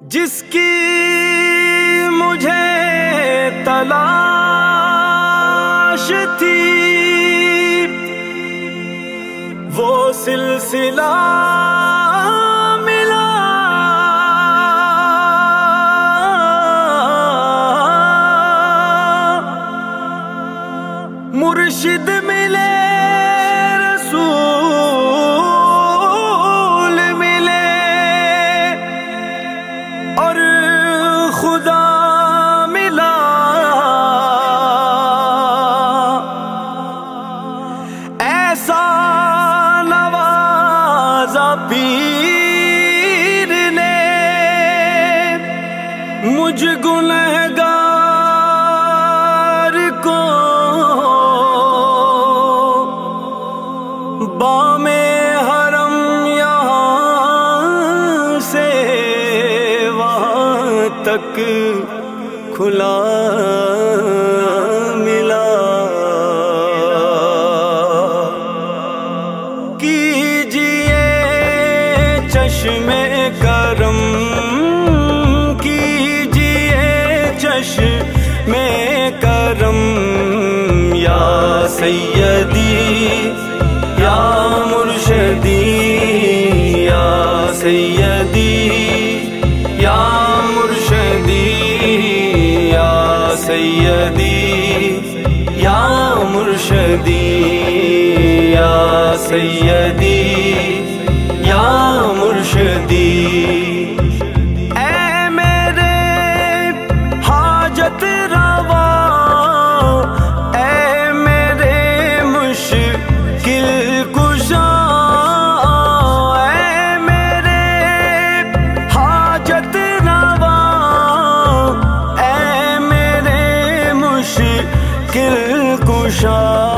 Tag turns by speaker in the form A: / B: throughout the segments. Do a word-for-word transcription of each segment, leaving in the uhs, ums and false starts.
A: جس کی مجھے تلاش تھی وہ سلسلہ ملا، مرشد ملے رسول ملے اور خدا ملا، ایسا نوازا پیر نے مجھ گنہگار کو، بام حرم یہاں سے وہاں تک کھلا ملا، کیجئے چشم کرم، کیجئے چشم کرم، یا سیدی یا مرشدی، یا سیدی یا مرشدی، یا سیدی یا مرشدی، یا سیدی یا مرشدی، اے میرے حاجت روا، اے میرے مشکل کشا، اے میرے حاجت روا، اے میرے مشکل کشا،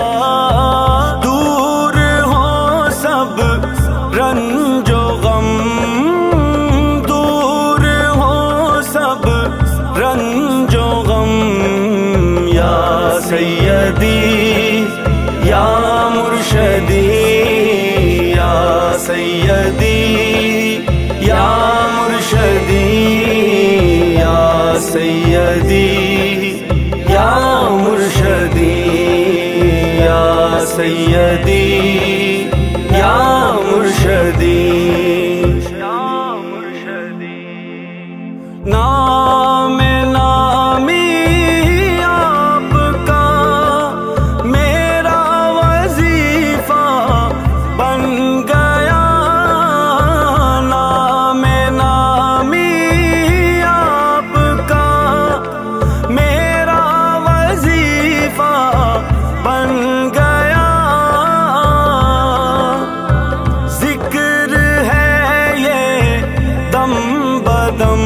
A: دور ہو سب رنج و غم، دور ہو سب رنج و غم، یا سیدی یا مرشدی، یا سیدی یا مرشدی، یا سیدی یا مرشدی، یا سیدی یا مرشدی، نام نامی آپ کا میرا وظیفہ بن گیا، نام نامی آپ کا میرا وظیفہ بن گیا، ذکر ہے یہ دم بدم،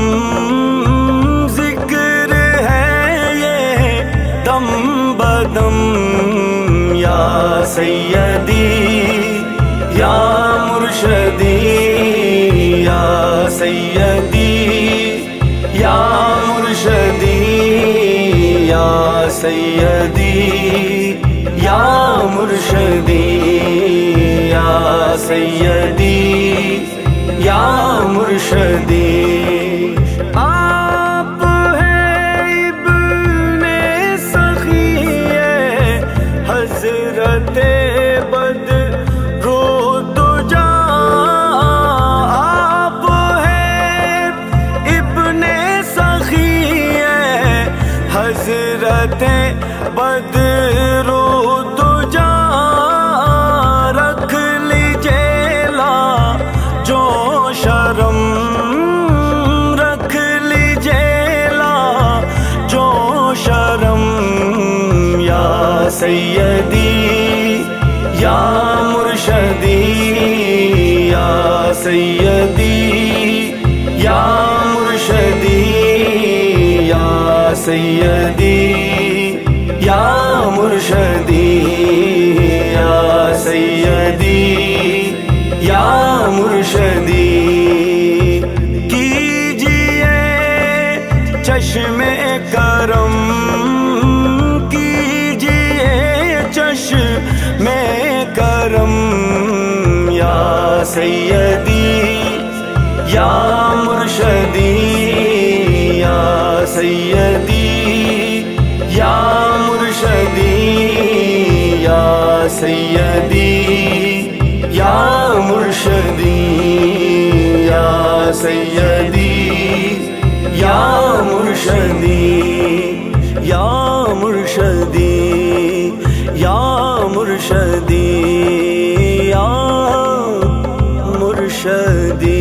A: ذکر ہے یہ دم بدم، یا سیدی یا مرشدی، یا سیدی یا مرشدی، یا سیدی یا مرشدی، یا سیدی یا مرشدی، آپ ہیں ابن سخی حضرت بدرالدجا، آپ ہیں ابن سخی حضرت بدرالدجا، رکھ لیجئے لا جو شرم، رکھ لیجئے لا جو شرم، یا سیدی یا مرشدی، یا سیدی یا مرشدی، یا سیدی یا مرشدی، یا سیدی یا مرشدی، کیجئے چشم کرم، کیجئے چشم کرم، یا سیدی یا مرشدی سیدی یا مرشدی یا سیدی یا مرشدی یا سیدی یا مرشدی یا مرشدی یا مرشدی یا مرشدی